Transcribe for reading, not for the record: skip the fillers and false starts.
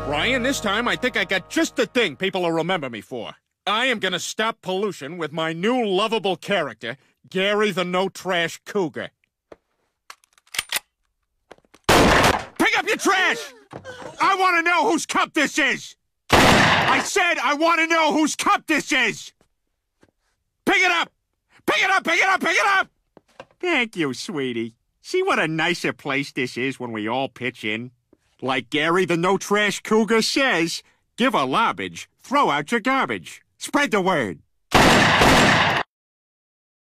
Ryan, this time I think I got just the thing people will remember me for. I am gonna stop pollution with my new lovable character, Gary the No-Trash Cougar. Pick up your trash! I want to know whose cup this is! I said I want to know whose cup this is! Pick it up! Pick it up, pick it up, pick it up! Thank you, sweetie. See what a nicer place this is when we all pitch in? Like Gary the No-Trash Cougar says, give a lobbage, throw out your garbage. Spread the word.